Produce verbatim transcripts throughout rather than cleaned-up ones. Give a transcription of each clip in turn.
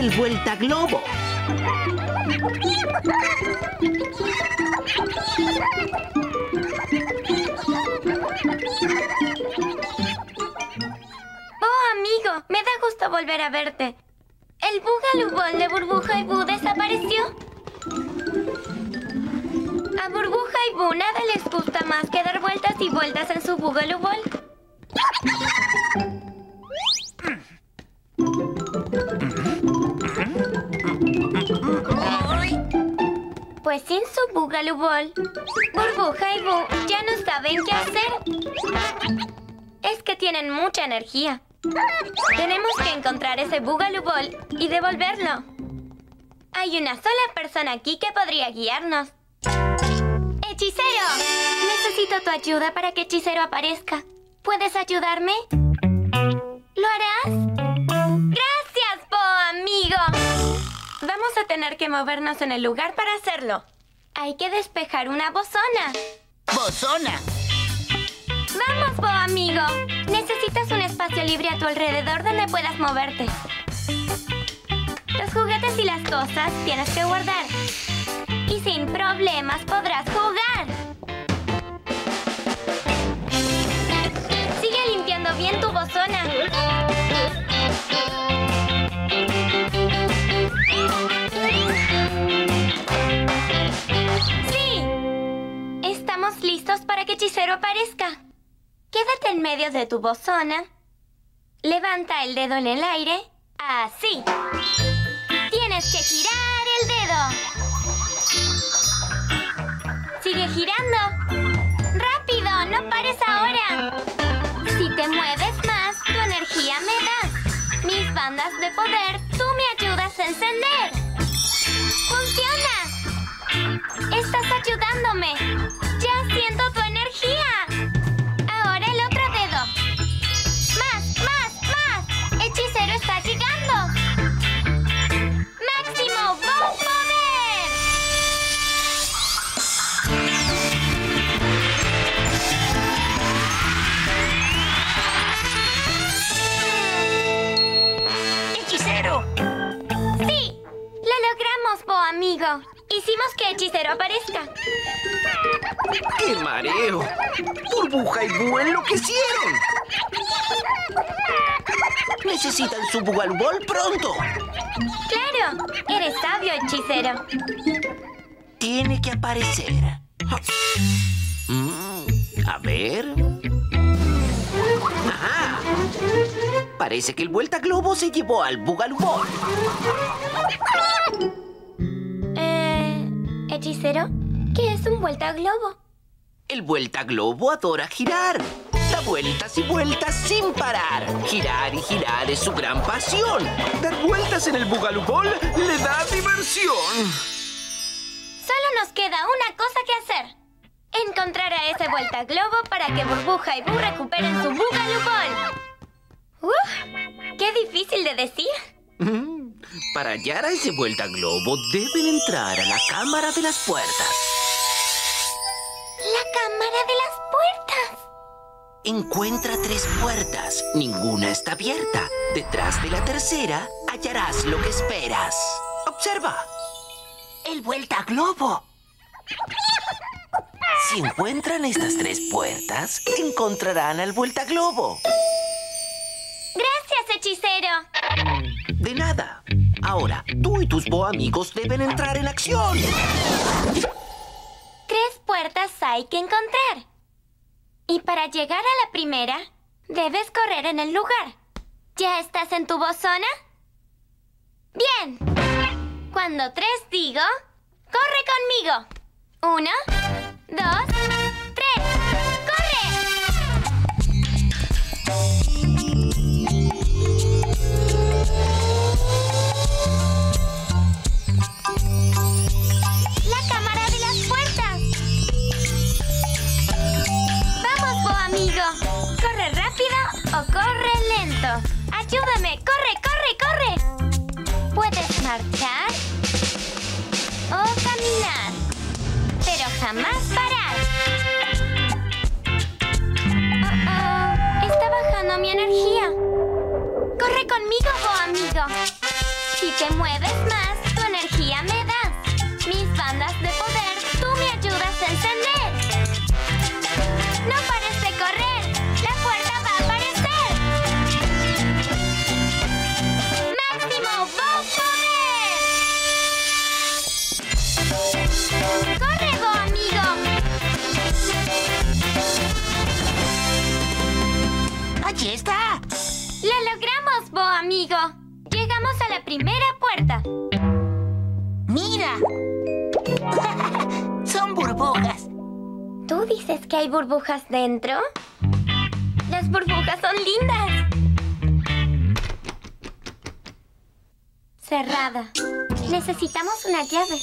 el vueltaglobo. Oh, amigo, me da gusto volver a verte. ¿El Boogaloo Ball de Burbuja y Boo desapareció? A Burbuja y Boo nada les gusta más que dar vueltas y vueltas en su Boogaloo Ball. Pues sin su Boogaloo Ball, Burbuja y Boo ya no saben qué hacer. Es que tienen mucha energía. Tenemos que encontrar ese Boogaloo Ball y devolverlo. Hay una sola persona aquí que podría guiarnos. ¡Hechicero! Necesito tu ayuda para que Hechicero aparezca. ¿Puedes ayudarme? ¿Lo harás? ¡Gracias, Bo, amigo! Vamos a tener que movernos en el lugar para hacerlo. Hay que despejar una bozona. ¡Bozona! ¡Vamos, Bo, amigo! Necesitas un espacio libre a tu alrededor donde puedas moverte. Los juguetes y las cosas tienes que guardar. Y sin problemas podrás jugar. Sigue limpiando bien tu bozona. ¡Sí! Estamos listos para que Hechicero aparezca. Quédate en medio de tu bozona. Levanta el dedo en el aire. Así. Tienes que girar el dedo. Sigue girando. ¡Rápido! ¡No pares ahora! Si te mueves más, tu energía me das. Mis bandas de poder, tú me ayudas a encender. ¡Funciona! ¡Estás ayudándome! ¡Ya siento tu energía! Ahora el otro dedo. ¡Más, más, más! ¡Hechicero está llegando! ¡Máximo Bo Poder! ¡Hechicero! ¡Sí! ¡Lo logramos, Bo, amigo! Hicimos que Hechicero aparezca. ¡Qué mareo! Burbuja y Boo enloquecieron. Necesitan su Boogaloo Ball pronto. ¡Claro! Eres sabio, Hechicero. Tiene que aparecer. Mm, a ver. ¡Ajá! Parece que el vueltaglobo se llevó al Boogaloo Ball. Eh... ¿Hechicero? ¿Qué es un vueltaglobo? El vueltaglobo adora girar. Da vueltas y vueltas sin parar. Girar y girar es su gran pasión. Dar vueltas en el Boogaloo Ball le da diversión. Solo nos queda una cosa que hacer. Encontrar a ese vueltaglobo para que Burbuja y Boo recuperen su Boogaloo Ball. ¡Uf! ¡Qué difícil de decir! Mm, para hallar a ese vueltaglobo deben entrar a la cámara de las puertas. ¡La cámara de las puertas! Encuentra tres puertas. Ninguna está abierta. Detrás de la tercera hallarás lo que esperas. Observa. El vueltaglobo. Si encuentran estas tres puertas, encontrarán al vueltaglobo. ¡Gracias, hechicero! De nada. Ahora, tú y tus Bo amigos deben entrar en acción. Tres puertas hay que encontrar. Y para llegar a la primera, debes correr en el lugar. ¿Ya estás en tu bozona? ¡Bien! Cuando tres digo, ¡corre conmigo! Uno, dos, tres. ¡Corre! ¡La cámara de las puertas! ¡Vamos, Bo amigo! ¿Corre rápido o corre lento? ¡Ayúdame! ¡Corre, corre, corre! Puedes marchar o caminar, pero jamás parar. Oh, oh, está bajando mi energía. ¡Corre conmigo, Bo amigo! Si te mueves más, tu energía me das. Mis bandas de poder, tú me ayudas a encender. No pares de correr, la puerta va a aparecer. ¡Máximo Bo Poder! ¡Corre, Bo amigo! ¡Allí está! ¡Lo logramos, Bo amigo! Llegamos a la primera puerta. ¡Mira! Son burbujas. ¿Tú dices que hay burbujas dentro? Las burbujas son lindas. Cerrada. Necesitamos una llave.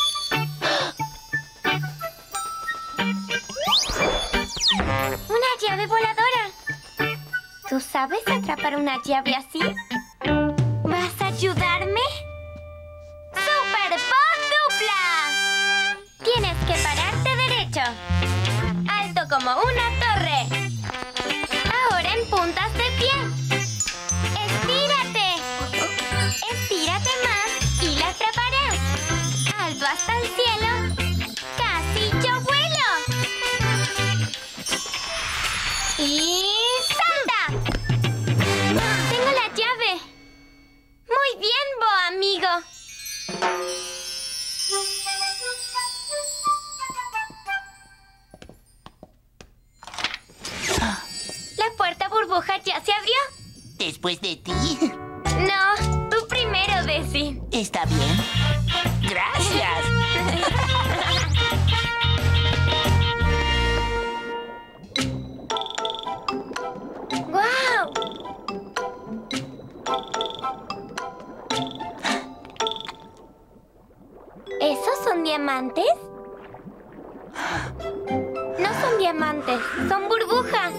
¡Una llave voladora! ¿Tú sabes atrapar una llave así? ¿Vas a ayudarme? ¡Super Bo Dupla! Tienes que pararte derecho. Alto como una torre. Ahora en puntas de pie. ¡Estírate! Estírate más y la atraparás. Alto hasta el cielo. ¡Casi yo vuelo! ¡Y salta! ¡Tengo la llave! ¡Muy bien, Bo amigo! La puerta burbuja ya se abrió. ¿Después de ti? No, tú primero, Desi. Está bien. ¡Gracias! ¡Guau! ¿Esos son diamantes? No son diamantes, son burbujas.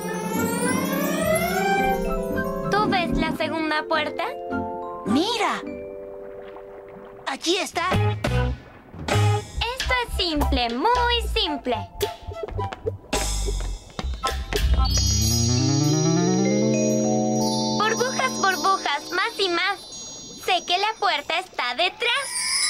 ¿Tú ves la segunda puerta? ¡Mira! ¡Allí está! Esto es simple, muy simple. Burbujas, burbujas, más y más. Sé que la puerta está detrás.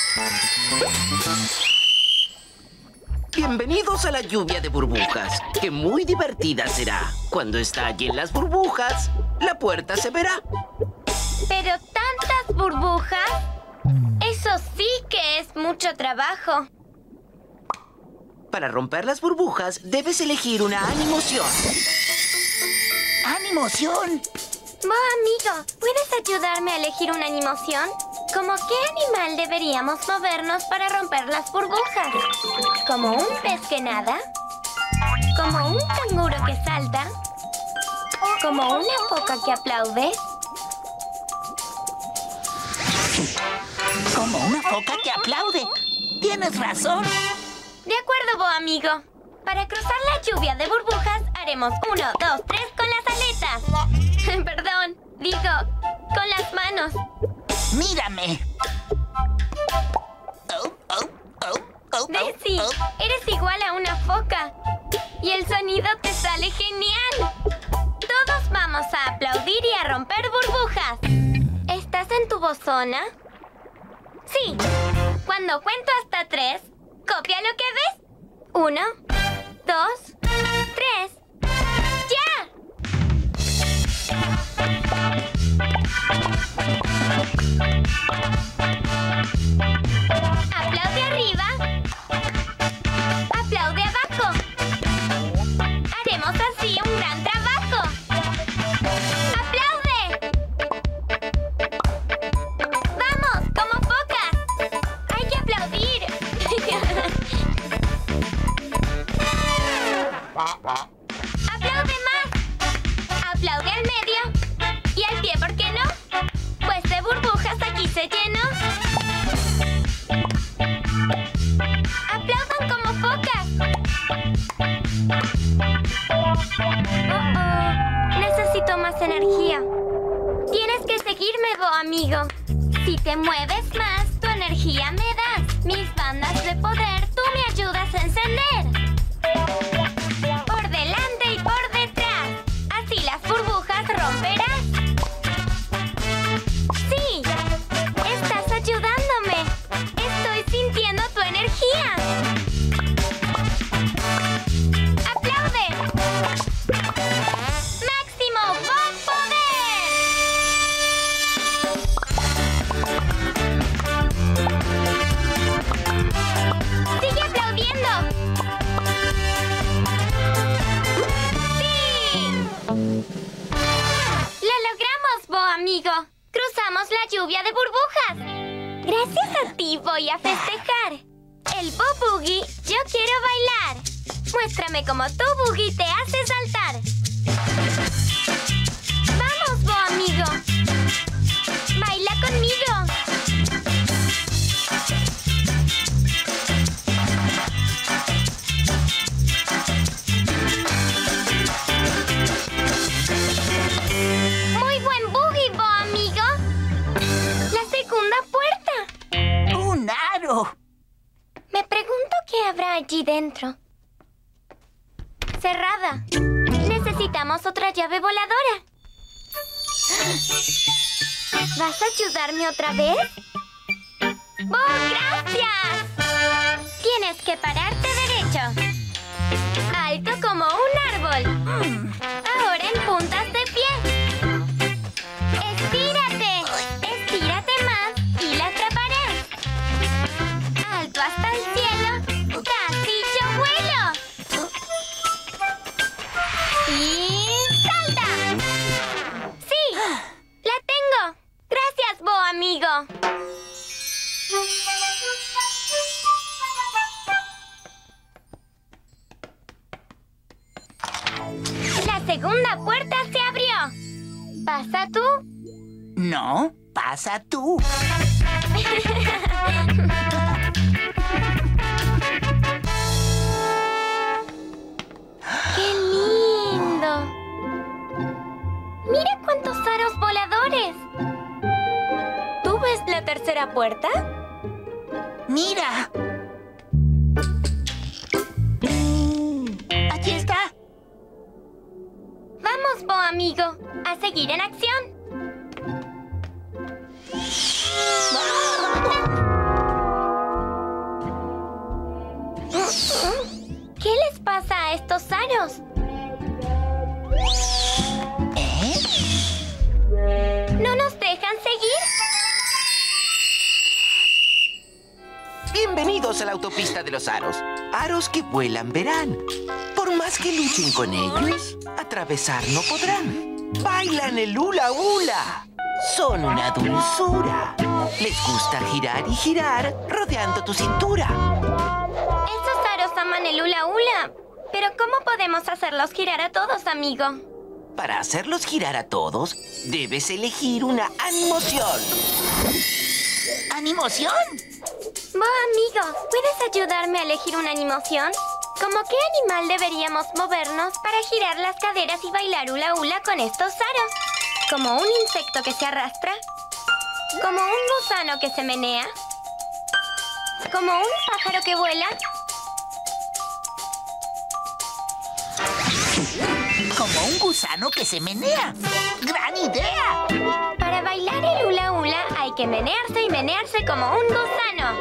Bienvenidos a la lluvia de burbujas, que muy divertida será. Cuando estallen las burbujas, la puerta se verá. Pero tantas burbujas, eso sí que es mucho trabajo. Para romper las burbujas, debes elegir una animoción. ¡Animoción! Bo amigo, ¿puedes ayudarme a elegir una animoción? ¿Cómo qué animal deberíamos movernos para romper las burbujas? ¿Como un pez que nada? ¿Como un canguro que salta? ¿Como una foca que aplaude? Como una foca que aplaude. Tienes razón. De acuerdo, Bo amigo. Para cruzar la lluvia de burbujas, haremos uno, dos, tres con las aletas. Perdón, digo, con las manos. ¡Mírame! Oh, oh, oh, oh, Desi, oh, oh. eres igual a una foca. Y el sonido te sale genial. Todos vamos a aplaudir y a romper burbujas. ¿Estás en tu bozona? Sí. Cuando cuento hasta tres, copia lo que ves. Uno, dos, tres. ¡Ya! Aplaude arriba. Aplaude abajo. Haremos así un gran trabajo. ¡Aplaude! ¡Vamos, como focas! ¡Hay que aplaudir! ¡Aplaude más! ¡Aplaude al medio! ¿Y al pie, por qué no? Pues de burbujas aquí se llenó. ¡Aplaudan como focas! Oh, oh. Necesito más energía. Tienes que seguirme, Bo amigo. Si te mueves más, tu energía me das. Mis bandas de poder, tú me ayudas a encender. Por delante y por detrás. Así las burbujas romperás. Sí, estás empezamos la lluvia de burbujas. Gracias a ti voy a festejar. El Bo Boogie, yo quiero bailar. Muéstrame cómo tu boogie te hace saltar. ¡Vamos, Bo amigo! ¡Baila conmigo! ¡Muy buen boogie, Bo amigo! ¡La segunda puerta! ¡Un aro! Me pregunto qué habrá allí dentro. Cerrada. Necesitamos otra llave voladora. ¿Vas a ayudarme otra vez? ¡Oh, gracias! Tienes que pararte derecho. Alto como un árbol. Ahora en puntas de pie. Estírate. Estírate más y la atraparás. Alto hasta el cielo. Casi yo vuelo. Y salta. ¡Sí! ¡La tengo! ¡Gracias, Bo amigo! La segunda puerta se abrió. ¿Pasa tú? No, pasa tú. ¡Qué lindo! ¡Mira cuántos aros voladores! ¿Tú ves la tercera puerta? ¡Mira! ¡Aquí está! Vamos, Bo amigo, a seguir en acción. ¿Qué les pasa a estos aros? ¿Eh? ¿No nos dejan seguir? Bienvenidos a la autopista de los aros. Aros que vuelan verán. Por más que luchen con ellos, atravesar no podrán. Bailan el hula hula. Son una dulzura. Les gusta girar y girar rodeando tu cintura. Esos aros aman el hula hula. Pero ¿cómo podemos hacerlos girar a todos, amigo? Para hacerlos girar a todos, debes elegir una animoción. ¿Animoción? Bo amigo, ¿puedes ayudarme a elegir una animoción? ¿Cómo qué animal deberíamos movernos para girar las caderas y bailar hula hula con estos aros? ¿Como un insecto que se arrastra? ¿Como un gusano que se menea? ¿Como un pájaro que vuela? Como un gusano que se menea. ¡Gran idea! Para bailar el hula hula hay que menearse y menearse como un gusano.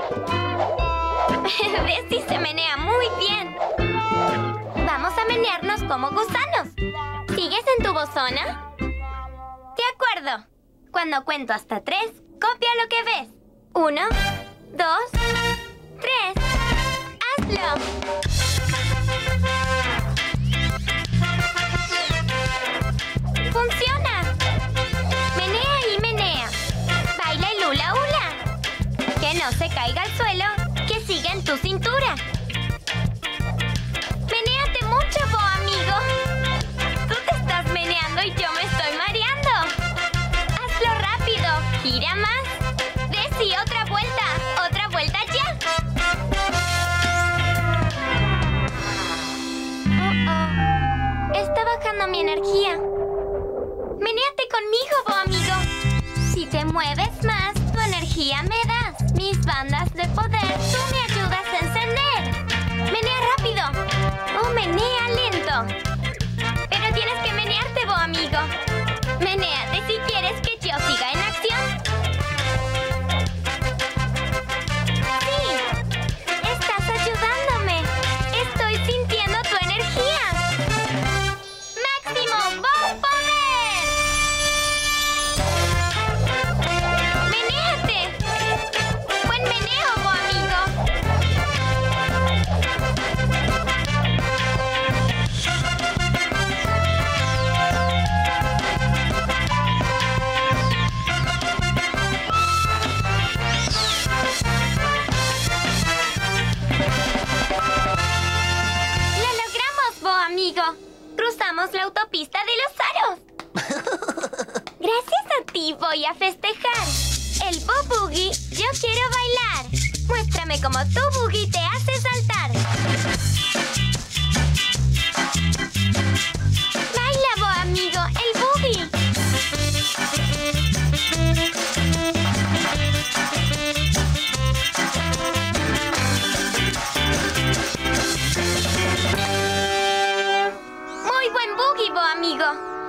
¿Ves si se menea muy bien? Vamos a menearnos como gusanos. ¿Sigues en tu bozona? De acuerdo. Cuando cuento hasta tres, copia lo que ves. Uno, dos, tres. ¡Hazlo! ¡Funciona! Menea y menea. Baila el hula hula. Que no se caiga al suelo, que siga en tu cintura. ¡Menéate mucho, Bo amigo! Tú te estás meneando y yo me estoy mareando. ¡Hazlo rápido! ¡Gira más! ¡Ve sí, otra vuelta! ¡Otra vuelta ya! Oh, oh. Está bajando mi energía. ¡Menéate conmigo, Bo amigo! Si te mueves más, tu energía me das. Mis bandas de poder, tú me ayudas a encender. ¡Menea rápido! ¡Oh, menea lento! Pero tienes que menearte, Bo amigo. Menéate si quieres que yo siga en acción. ¡Sí! ¡Estás ayudándome! ¡Estoy sintiendo tu energía! ¡Máximo Bo Poder! ¡Menéate! ¡Buen meneo, Bo amigo! tenemos la autopista de los aros. Gracias a ti voy a festejar. El Bo Boogie, yo quiero bailar. Muéstrame cómo tu boogie te hace saltar. Baila, Bo amigo, el boogie. Muy buen boogie, Bo amigo.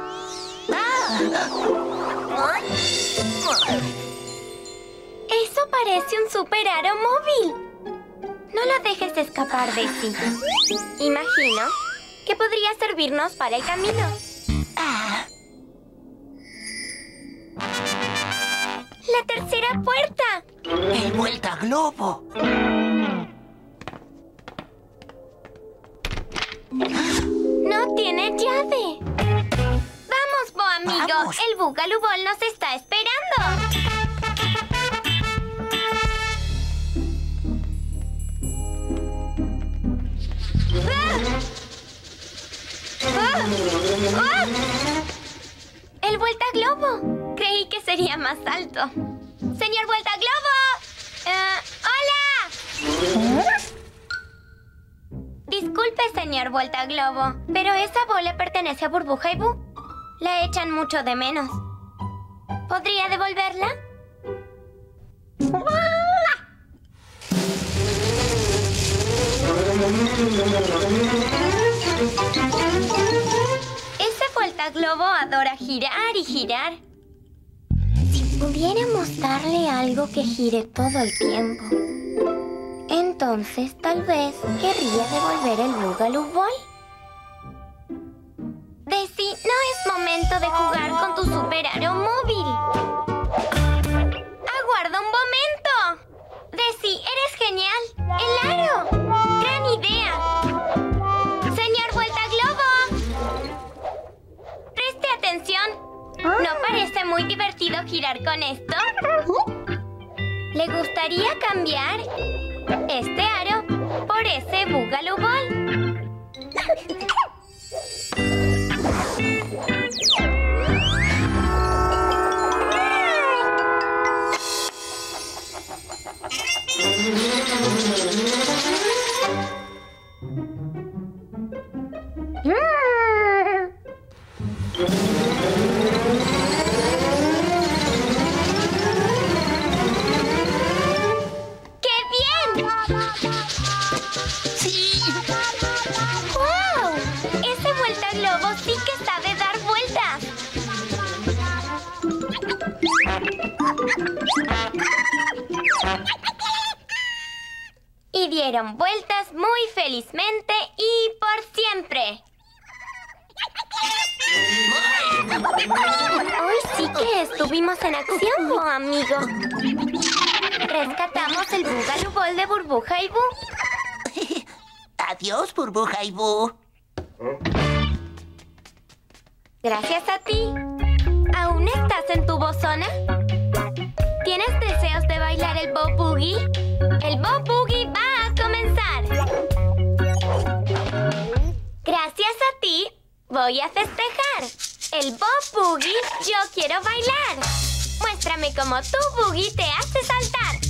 Eso parece un super aro móvil. No lo dejes escapar, Daisy. Imagino que podría servirnos para el camino. ¡La tercera puerta! ¡El vuelta globo! ¡No tiene llave! ¡Vamos, Bo amigo! ¡Vamos! El Boogaloo Ball nos está esperando. ¡Ah! ¡Ah! ¡El Vuelta Globo! Creí que sería más alto. ¡Señor Vuelta Globo! Uh, ¡Hola! Disculpe, señor Vuelta Globo, pero esa bola pertenece a Burbuja y Boo. La echan mucho de menos. ¿Podría devolverla? Ese Vuelta Globo adora girar y girar. Si pudiéramos darle algo que gire todo el tiempo, entonces tal vez querría devolver el Boogaloo Ball. Daisy, no es momento de jugar con tu super aro móvil. ¡Aguarda un momento! Daisy, eres genial. ¡El aro! ¡Gran idea! ¡Señor Vuelta Globo! Preste atención. ¿No parece muy divertido girar con esto? ¿Le gustaría cambiar este aro por ese Boogaloo Ball? Sí que sabe dar vueltas. Y dieron vueltas muy felizmente y por siempre. Hoy sí que estuvimos en acción, Bo amigo. Rescatamos el Boogaloo Ball de Burbuja y Boo. Adiós, Burbuja y Boo. Gracias a ti. ¿Aún estás en tu bozona? ¿Tienes deseos de bailar el Bo Boogie? El Bo Boogie va a comenzar. Gracias a ti, voy a festejar. El Bo Boogie, yo quiero bailar. Muéstrame cómo tu boogie te hace saltar.